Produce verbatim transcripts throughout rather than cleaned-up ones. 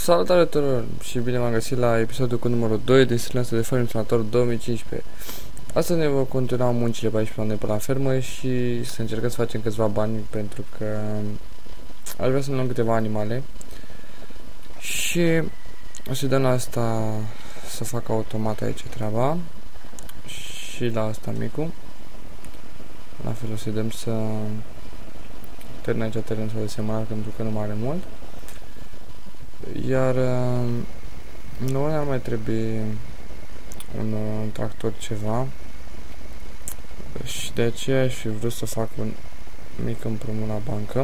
Salutare tuturor și bine m-am găsit la episodul cu numărul doi din seria de Farming Simulator două mii cincisprezece. Astăzi ne vom continua muncile pe aici pe la fermă și să încercăm să facem câțiva bani, pentru că aș vrea să ne luăm câteva animale și o să dăm la asta să facă automat aici treaba și la asta micu. La fel o să dăm să termin aici teren să desemănat, pentru că nu mai are mult. Iar nu ne-ar mai trebui un, un tractor ceva și de aceea aș fi vrut să fac un mic împrumut la bancă.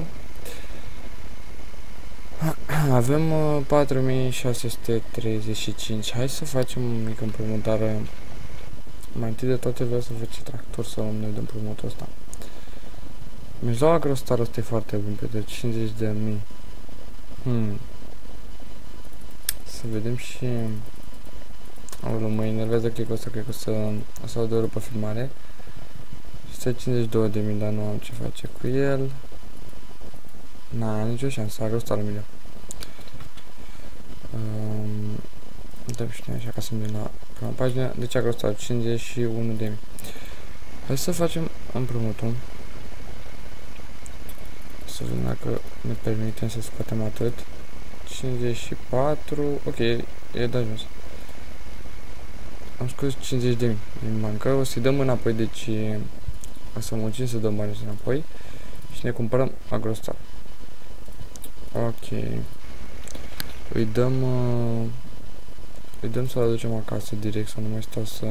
Avem uh, patru mii șase sute treizeci și cinci. Hai să facem un mic împrumut, dar uh, mai întâi de toate vreau să văd ce tractor să luăm noi de împrumutul ăsta. Mijloc Agrostar ăsta e foarte bun, pe de cincizeci de mii. Hmm. Să vedem și... Aoleu, mă enervează click-ul ăsta, cred că o să, o să aud pe filmare. Este cincizeci și două de mii, dar nu am ce face cu el. N-a nicio șansă, Agrostar milion. Um, dăm și noi așa ca să mergem la prima pagină. Deci Agrostar cincizeci și unu de mii. Hai să facem împrumutul. Să vedem dacă ne permitem să scoatem atât. cincizeci și patru, ok, e de ajuns. Am scos cincizeci de mii din bancă, o să-i dăm înapoi, deci o să muncim să dăm banii înapoi și ne cumpărăm Agrostar. Ok. Îi dăm, uh, îi dăm să-l aducem acasă direct, să nu mai stau să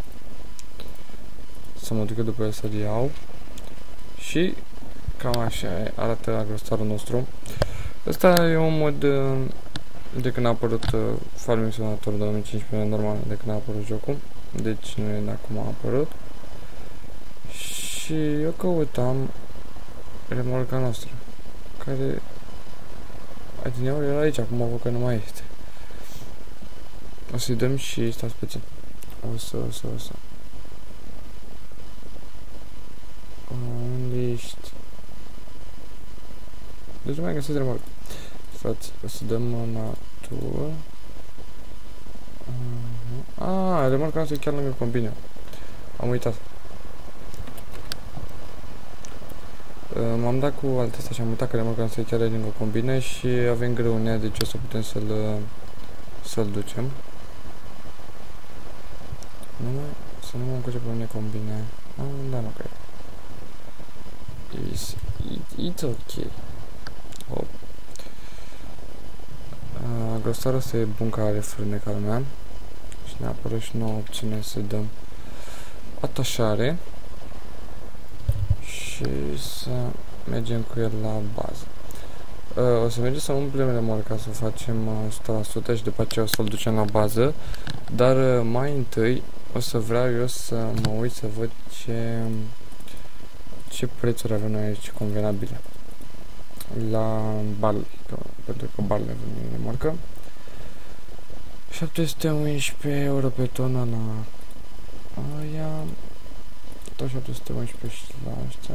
să mă duc după el să-l iau. Și cam așa arată Agrostarul nostru. Ăsta e un mod uh, de când a apărut uh, Farming Simulator două mii cincisprezece, normal, de când a apărut jocul. Deci nu e de acum a apărut. Și eu căutam remorca noastră, care adineauri era aici, acum văd că nu mai este. O să-i dăm și stați puțin. O să, o să, o să. Unde ești? Deci nu mai găsesc remorca. Stați, o să dăm natur. Uh-huh. Ah, remorca noastră e chiar lângă combine. Am uitat. Uh, M-am dat cu alte astea și am uitat că remorca noastră e chiar lângă combine și avem greu în ea, deci o să putem să-l să-l ducem. Nu mai, să nu mă încurce pe unde combine. Ah, da, nu cred. It's, it, it's ok. Hop. Uh, Agrostarul ăsta e bun, că are frâne ca lumea. Și ne apără și nouă opțiune să dăm atașare și să mergem cu el la bază. Uh, o să mergem să umplem remorca, să facem uh, o sută la sută și după aceea o să-l ducem la bază. Dar uh, mai întâi o să vreau eu să mă uit să văd ce ce prețuri avem noi aici convenabile la barley, pentru că barley avem în remorcă. șapte sute unsprezece euro pe tonă la aia, tot șapte sute unsprezece și la ăștia.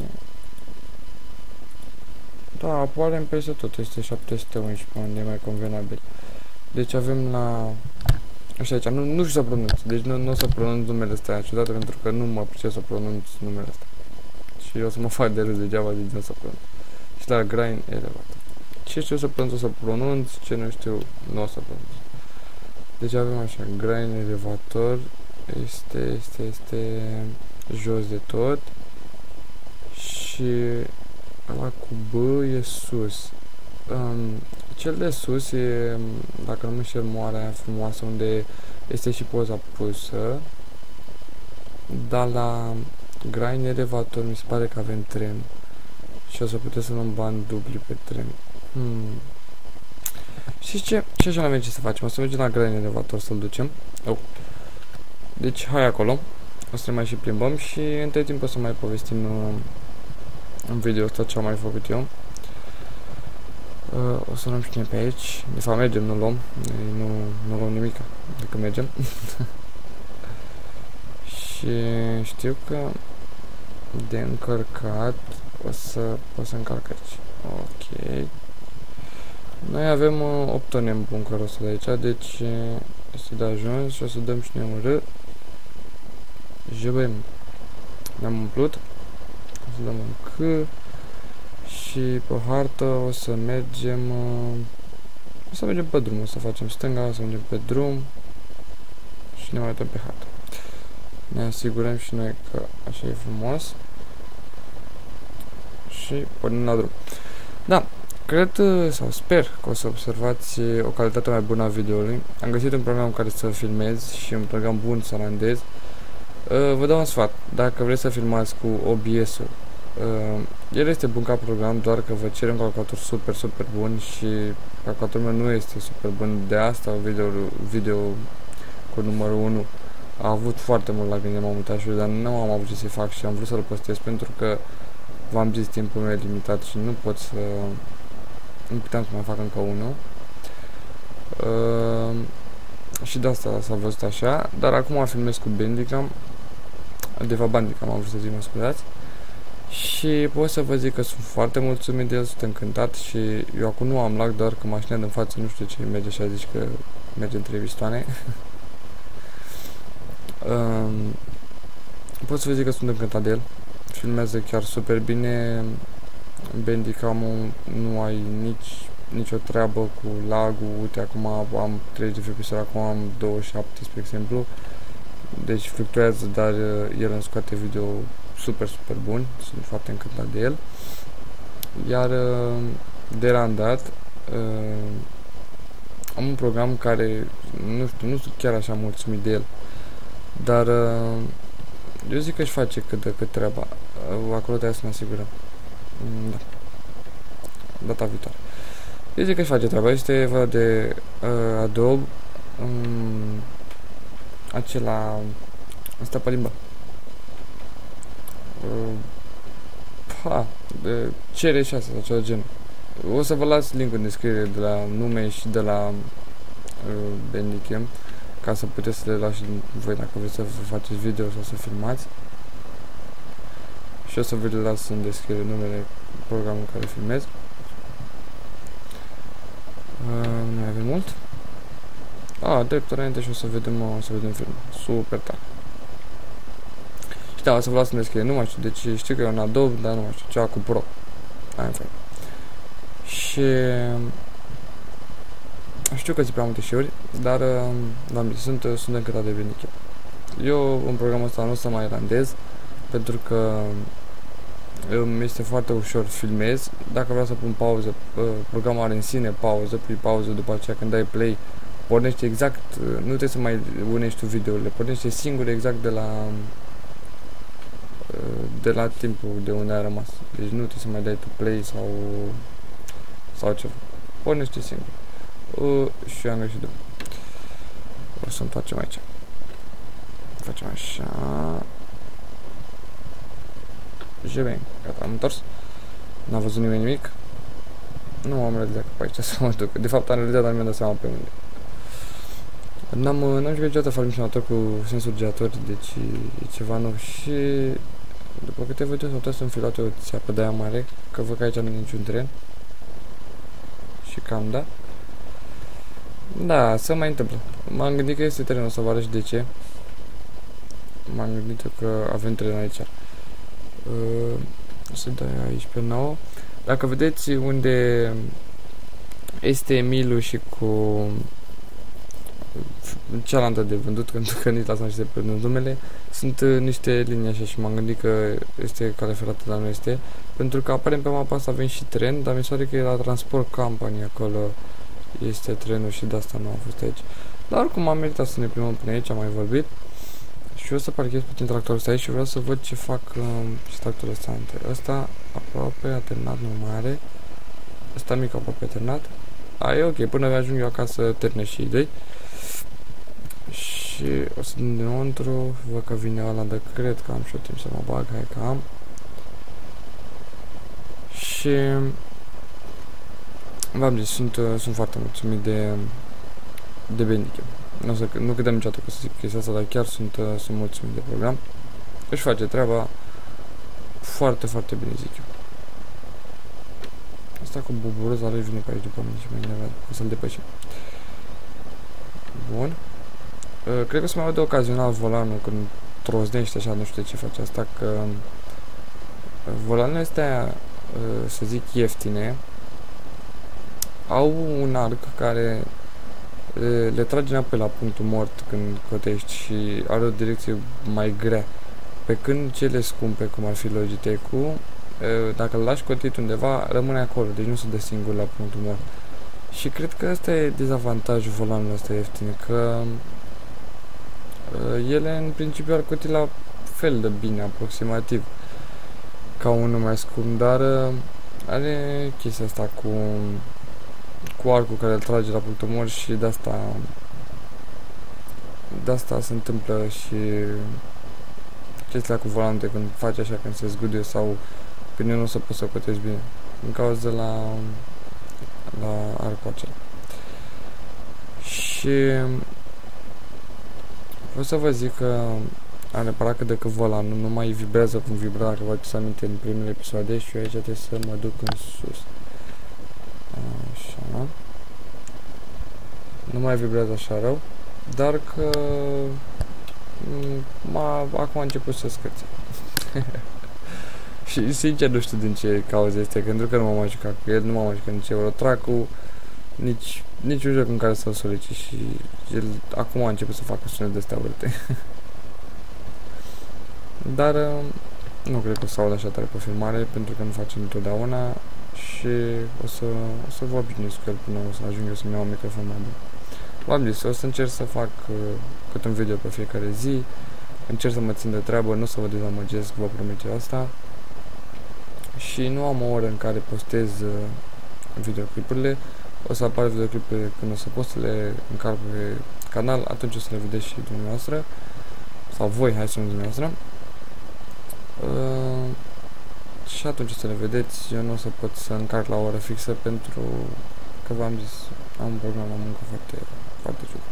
Da, apare în peste tot, este șapte sute unsprezece, unde e mai convenabil. Deci avem la așa aici, nu, nu știu să pronunț, deci nu, nu o să pronunț numele ăsta ciudat, pentru că nu mă pricep să pronunț numele ăsta. Și o să mă fac de râs degeaba, deci nu o să pronunț. Și la grind elevator. Ce știu să pronunț o să pronunț, ce nu știu nu o să pronunț. Deci avem așa, grind elevator, este, este, este jos de tot. Și ăla cu B e sus. Um, cel de sus e, dacă nu mă înșel, moarea aia frumoasă, unde este și poza pusă. Dar la grind elevator mi se pare că avem tren. Și o să putem să luăm bani dubli pe tren. Hmm. Și ce? Și așa n-avem ce să facem. O să mergem la grind elevator să-l ducem. Oh. Deci hai acolo. O să ne mai și plimbăm și între timp o să mai povestim uh, în video ăsta ce am mai făcut eu. Uh, o să luăm și noi pe aici. De fapt mergem, nu luăm. Nu, nu luăm nimic decât mergem. Și știu că de încărcat o să poți să încarc aici. Ok. Noi avem uh, opt tone în bunkerul ăsta de aici, deci uh, este de ajuns și o să dăm și noi un R. Jbem. Ne-am umplut. O să dăm un C. Și pe hartă o să mergem... Uh, o să mergem pe drum, o să facem stânga, o să mergem pe drum. Și ne mai uităm pe hartă. Ne asigurăm și noi că așa e frumos. Și pornim la drum. Da, cred sau sper că o să observați o calitate mai bună a videoului. Am găsit un program în care să filmez și un program bun să randez. Uh, vă dau un sfat, dacă vreți să filmați cu O B S-ul, uh, el este bun ca program, doar că vă cere un calculator super, super bun și calculatorul meu nu este super bun. De asta video, video cu numărul unu a avut foarte mult la gândire, m-am uitat și eu, dar nu am avut ce să fac și am vrut să-l postez pentru că v-am zis, timpul meu e limitat și nu pot să... nu puteam să mai fac încă unul. Uh, și de asta s-a văzut așa, dar acum filmez cu Bandicam, de fapt Bandicam am vrut să zic, mă scuzați. Și pot să vă zic că sunt foarte mulțumit de el, sunt încântat și eu acum nu am lag, doar că mașina din față nu știu ce merge și a zis că merge în trei pistoane. uh, pot să vă zic că sunt încântat de el. Filmează chiar super bine. Bandicam nu ai nici nicio treabă cu lag-ul. Uite, acum am treizeci de F P S, acum am douăzeci și șapte, spre exemplu. Deci fluctuează, dar el îmi scoate video super, super bun. Sunt foarte încântat de el. Iar de randat am un program care nu știu, nu sunt chiar așa mulțumit de el, dar eu zic că își face cât de cât treaba. Acolo trebuie să ne asigurăm. Da. Data viitoare. Eu zic că își face treaba. Este vorba de uh, Adobe. Um, acela... Asta pe limbă. Uh, ha, de C R șase sau ceva de genul. O să vă las link în descriere de la nume și de la uh, Bandicam, ca să puteți să le luați voi dacă vreți să vă faceți video sau să filmați. Și o să vă le las în descriere numele programului care filmez. Uh, nu mai avem mult. Ah, drept înainte și o să vedem, o să vedem film. Super tare. Și da, o să vă las în descriere, nu mai știu, deci știu că e un Adobe, dar nu mai știu, ceva cu Pro. Aia în fel. Și știu că zi prea multe și-uri, dar v-am zis, sunt, sunt încântat de Bandicam. Eu în programul ăsta nu o să mai randez, pentru că îmi este foarte ușor, filmez. Dacă vreau să pun pauză, programul are în sine pauză, pui pauză, după aceea când dai play, pornește exact, nu trebuie să mai unești tu videourile, pornește singur exact de la de la timpul de unde a rămas. Deci nu trebuie să mai dai tu play sau sau ceva. Pornește singur. Uh, și eu am greșit. O să întoarcem aici. Facem așa. Și bine, gata, am întors. N-a văzut nimeni nimic. Nu am realizat că pe aici să mă duc. De fapt am realizat, dar mi-am dat seama pe unde. N-am n-am jucat niciodată Farming Simulator cu sensuri giratori, deci e ceva nou. Și după câte văd eu, s-au putea să-mi fi luat o țeapă de aia mare, că văd că aici nu e niciun tren. Și cam da. Da, se mai întâmplă. M-am gândit că este trenul, o să vă arăt și de ce. M-am gândit că avem tren aici. Uh, o să dai aici pe nouă. Dacă vedeți unde este Milu și cu cealaltă de vândut, pentru că nici asta nu știu pe numele, sunt uh, niște linii așa și m-am gândit că este cale ferată, dar nu este. Pentru că aparent pe mapa asta avem și tren, dar mi se pare că e la Transport Company acolo este trenul și de asta nu am fost aici. Dar oricum am meritat să ne plimbăm până aici, am mai vorbit. Și eu să parchez puțin tractorul ăsta aici și vreau să văd ce fac uh, și tractorul ăsta. Ăsta aproape a terminat, nu mai are. Ăsta mic aproape a terminat. A, e ok, până ajung eu acasă termină și idei. Și o să din dinăuntru, văd că vine ăla, dar cred că am și eu timp să mă bag, hai că am. Și v-am zis, sunt, uh, sunt foarte mulțumit de, de Bandicam. Nu, să, nu credeam niciodată că să zic chestia asta, dar chiar sunt, uh, sunt mulțumit de program. Își face treaba foarte, foarte bine, zic eu. Asta cu buburoza lui vine pe aici după mine și mai enervat. O să-l depășim. Bun. Uh, cred că o să mai aud de ocazional volanul când troznește așa, nu știu de ce face asta, că uh, volanele astea, uh, să zic, ieftine, au un arc care uh, le trage înapoi la punctul mort când cotești și are o direcție mai grea. Pe când cele scumpe, cum ar fi Logitech-ul, uh, dacă îl lași cotit undeva, rămâne acolo, deci nu se dă singur la punctul mort. Și cred că ăsta e dezavantajul volanului ăsta ieftine, că uh, ele în principiu ar coti la fel de bine, aproximativ, ca unul mai scump, dar uh, are chestia asta cu, cu arcul care îl trage la punctul mort și de asta de asta se întâmplă și chestia cu volante când faci așa, când se zguduie sau când nu o să poți să cotezi bine, din cauza la la arcul acela. Și vreau să vă zic că am reparat că decât volanul nu mai vibrează cum vibra, dacă vă aduceți aminte în primele episoade, și eu aici trebuie să mă duc în sus. Așa. Nu mai vibrează așa rău, dar că m-a, acum a început să scârțe. Și sincer nu știu din ce cauză este, pentru că nu m-am mai jucat cu el, nu m-am mai jucat nici Eurotrack-ul, nici, nici un joc în care să-l solicit și el acum a început să facă sunet de-astea urâte. Dar nu cred că o să aud așa tare pe filmare, pentru că nu facem întotdeauna și o să, o să vă obișnuiesc cu el până o să ajung eu să-mi iau un microfon mai bun. V-am zis, o să încerc să fac uh, cât un video pe fiecare zi, încerc să mă țin de treabă, nu o să vă dezamăgesc, vă promit asta. Și nu am o oră în care postez uh, videoclipurile, o să apară videoclipurile când o să pot să le încarc pe canal, atunci o să le vedeți și dumneavoastră, sau voi, hai să nu dumneavoastră. Uh, și atunci o să le vedeți, eu nu o să pot să încarc la o oră fixă pentru că v-am zis, am un program la muncă foarte, foarte ciudat.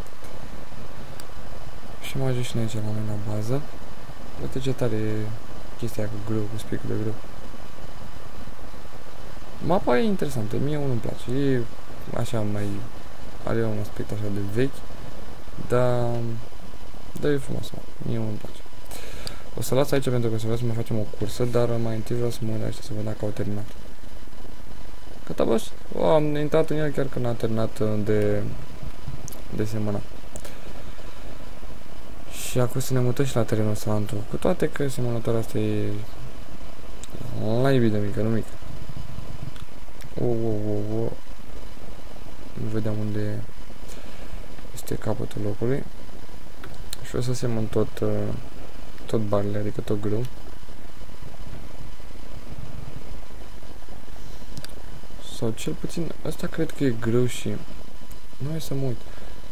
Și mă ajung și noi aici la noi la bază. Uite ce tare e chestia cu grâu, cu spicul de grâu. Mapa e interesantă, mie unul îmi place, e așa mai, are un aspect așa de vechi, dar, dar e frumos, mie unul îmi place. O să las aici pentru că să vreau să mai facem o cursă, dar mai întâi vreau să mă uit aici să văd dacă au terminat. Gata, boss? O, am intrat în el chiar când a terminat de, de semănat. Și acum să ne mutăm și la terenul Salantul, cu toate că semănătoarea asta e la iubit de mică, nu mică. O, o, o, o. Nu vedeam unde este capătul locului. Și o să semăn tot, tot barele, adică tot grâu. Sau cel puțin, asta cred că e grâu și... Nu hai să mă uit.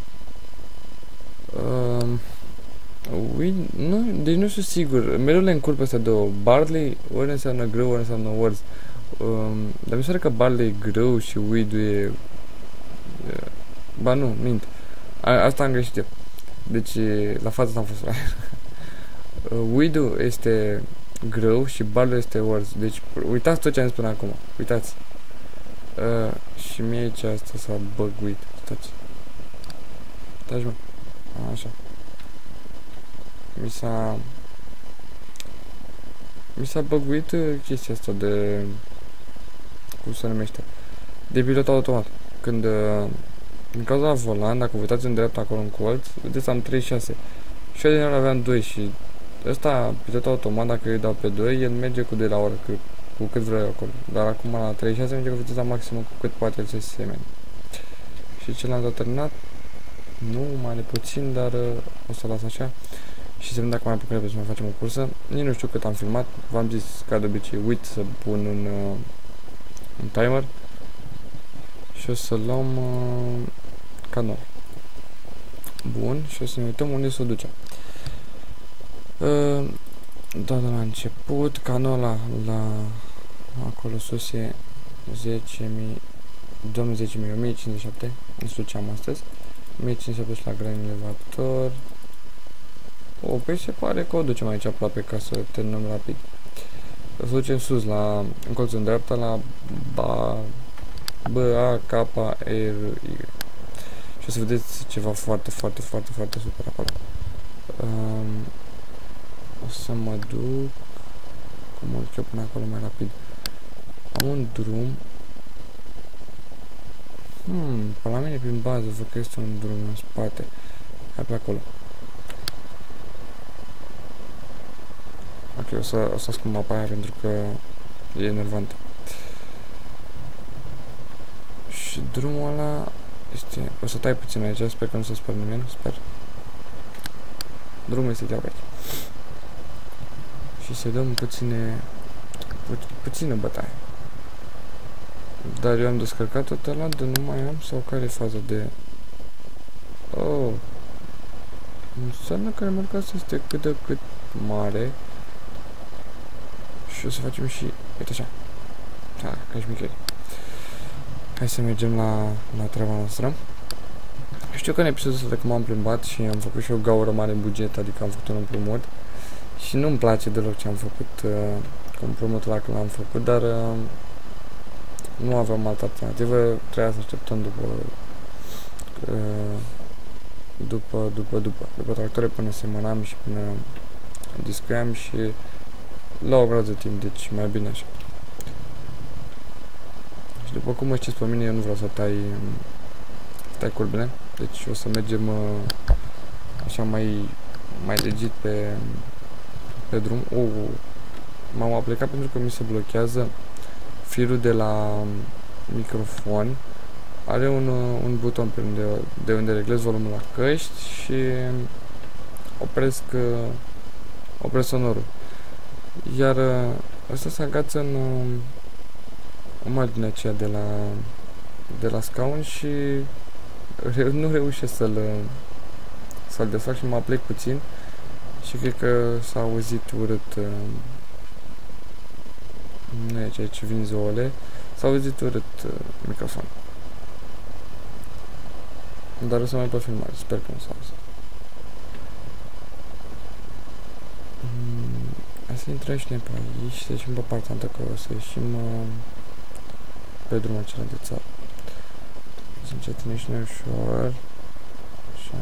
Uh, ui, nu, deci nu știu sigur. Mereu le încurc pe astea două. Barley, ori înseamnă grâu, ori înseamnă words. Um, dar mi se pare că barley e grâu și weed e... e ba nu, mint. A, asta am greșit eu. Deci, la față am fost rar. Weed-ul este grâu și barley este words. Deci, uitați tot ce am zis până acum. Uitați. Uh, și mie aici asta s-a băguit. Stați. Stați, mă. A, așa. Mi s-a... Mi s-a băguit chestia asta de... Cum se numește? De pilot automat. Când... Uh, în cauza la volan, dacă vă uitați în dreapta acolo în colț, vedeți am treizeci și șase. Și eu din ăla aveam doi și... Ăsta, pilot automat, dacă eu îi dau pe doi, el merge cu doi la oră, cu, cu cât vreau acolo. Dar acum la treizeci și șase merge cu viteza maximă cu cât poate el să se semene. Și ce l-am dat terminat? Nu, mai are puțin, dar uh, o să las așa. Și să vedem dacă mai apucăm să mai facem o cursă. Nici nu știu cât am filmat. V-am zis, ca de obicei, uit să pun un, uh, un timer. Și o să luăm uh, canal. Bun, și o să ne uităm unde să o ducem. Uh, da, de la început, canola la acolo sus e zece mii, domnul zece mii, o mie cincizeci și șapte, nu știu ce am astăzi, o mie cincizeci și șapte și la gran elevator. O, păi se pare că o ducem aici aproape ca să terminăm rapid. O să ducem sus, la, în colțul în dreapta, la ba, B, A, K, E, R, Y. Și o să vedeți ceva foarte, foarte, foarte, foarte super acolo. Um, o să mă duc... Cum mă duc eu până acolo mai rapid? Am un drum. Hmm, pe la mine prin bază văd că este un drum în spate. Hai pe acolo. Ok, o să, o să ascund mapa aia pentru că e enervant. Și drumul ăla este... O să tai puțin aici, sper că nu se spune nimeni, sper. Drumul este de aici. Și să dăm puține... Pu puțină bătaie. Dar eu am descărcat tot ăla de nu mai am sau care e faza de... Oh! Înseamnă că remarca asta este cât de cât mare. Și o să facem și... Uite așa. Ha, ca și Michel. Hai să mergem la, la treaba noastră. Știu că în episodul ăsta de cum am plimbat și am făcut și o gaură mare în buget, adică am făcut un împrumut. Și nu-mi place deloc ce am făcut uh, cu împrumutul ăla când l-am făcut, dar uh, nu aveam altă alternativă, trebuia să așteptăm după uh, după, după, după, după tractoare până semănam și până discuiam și la o grămadă de timp, deci mai bine așa. Și după cum mă știți pe mine, eu nu vreau să tai, tai curbele, deci o să mergem uh, așa mai, mai legit pe, pe drum. Uh, m-am aplicat pentru că mi se blochează firul de la microfon. Are un, un buton pe unde, de unde reglez volumul la căști și opresc, opresc sonorul. Iar ăsta se agață în, în marginea aceea de la, de la scaun și nu reușesc să-l să-l desfac și mă aplec puțin și cred că s-a auzit urât. Nu e ceea ce vin zoole. S-a auzit urât uh, microfon. Dar o să mai pe filmare. Sper că nu s-a auzit. Mm, hai să intrăm și noi pe aici și să ieșim pe partea întâi, că o să ieșim uh, pe drumul acela de țară. Să încetinim și noi ușor. Așa.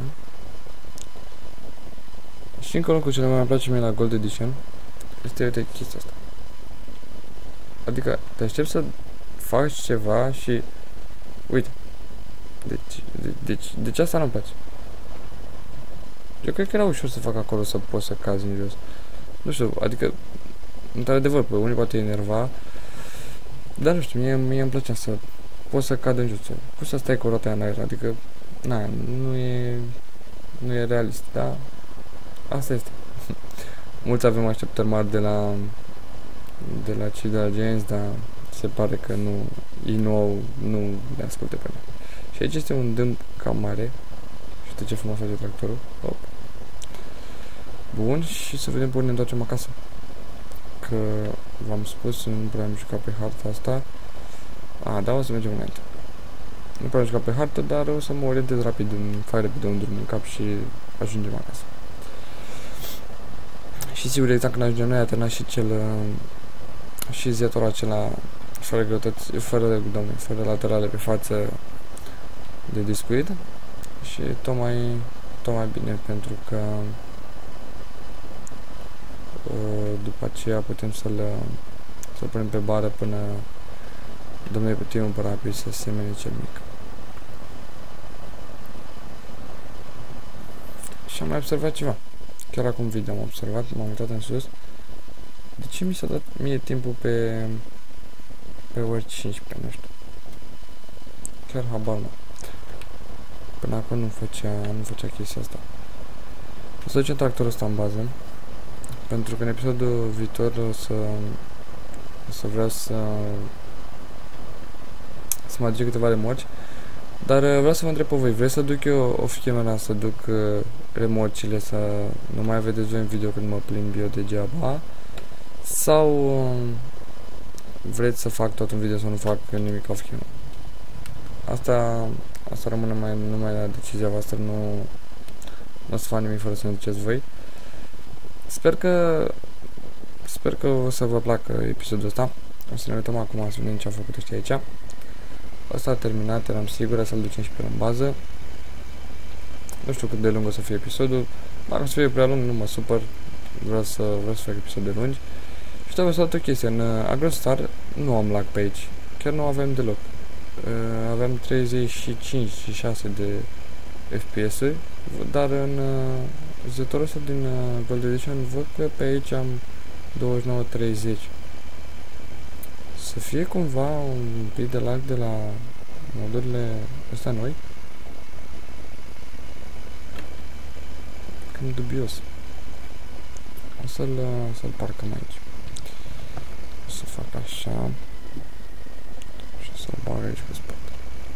Și încă unul cu cele mai îmi place mie la Gold Edition este, uite, chestia asta. Adică te aștept să faci ceva și... Uite. Deci, de, deci, deci asta nu-mi place. Eu cred că era ușor să fac acolo să poți să cazi în jos. Nu știu, adică... Într-adevăr, pe unii poate enerva. Dar nu știu, mie, mie îmi plăcea să poți să cad în jos. Poți să stai cu roata în aer, adică... Na, nu e... Nu e realist, dar... Asta este. Mulți avem așteptări mari de la... de la cei de la Giants, dar se pare că nu, ei nu au, nu ne asculte pe noi. Și aici este un dâmp cam mare. Și uite ce frumos face tractorul. Hop. Bun, și să vedem pe unde ne întoarcem acasă. Că v-am spus, nu prea am jucat pe harta asta. A, da, o să mergem înainte. Nu prea am jucat pe hartă, dar o să mă orientez rapid, în fai repede un drum în cap și ajungem acasă. Și sigur, exact când ajungem noi, a terminat și cel... și ziatorul acela fără greutăți, fără, doamne, fără laterale pe față de discuit și tot mai, tot mai bine pentru că după aceea putem să-l să punem pe bară până domnule putem un rapid să semene cel mic. Și am mai observat ceva. Chiar acum video am observat, m-am uitat în sus. De ce mi s-a dat mie timpul pe pe ori cincisprezece, nu știu. Chiar habar n-am. Până acum nu făcea, nu făcea chestia asta. O să ducem tractorul ăsta în bază. Pentru că în episodul viitor o să o să vreau să să mă aduc câteva remorci. Dar vreau să vă întreb pe voi, vreți să duc eu off-camera, să duc uh, remorcile, să nu mai vedeți voi în video când mă plimb eu degeaba? Sau uh, vreți să fac tot un video sau nu fac nimic off-camera? Asta, asta rămâne mai, numai la decizia voastră, nu, nu o să fac nimic fără să ne duceți voi. Sper că sper că o să vă placă episodul ăsta. O să ne uităm acum să vedem ce au făcut ăștia aici. Asta a terminat, eram sigur să-l ducem și pe în bază. Nu știu cât de lung o să fie episodul. Dacă o să fie prea lung, nu mă supăr. Vreau să, vreau să fac episoade lungi. Și trebuie să fac o chestie. În uh, Agrostar nu am lag pe aici. Chiar nu avem deloc. Uh, avem treizeci și cinci și șase de F P S-uri. Dar în uh, zetorul ăsta din uh, Gold Edition văd că pe aici am douăzeci și nouă treizeci. Să fie cumva un pic de lag de la modurile astea noi. Cam dubios. O să-l să-l parcăm aici. O să fac așa. Și să-l bag aici pe spate.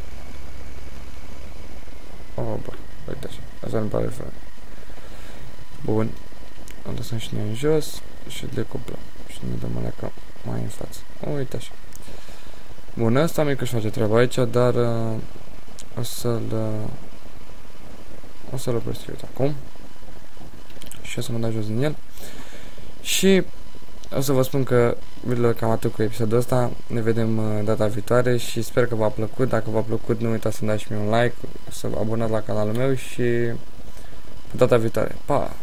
Oh, bă, uite așa. Asta nu pare frate. Bun. O lăsăm și noi în jos și le cuplăm. Și ne dăm alea ca mai în față. Uite așa. Bun, ăsta mic își face treaba aici, dar uh, o să-l uh, o să-l opresc eu acum. Și o să mă dau jos din el. Și o să vă spun că video cam atât cu episodul ăsta. Ne vedem uh, data viitoare și sper că v-a plăcut. Dacă v-a plăcut, nu uitați să-mi dați și mie un like, să vă abonați la canalul meu și pe data viitoare. Pa!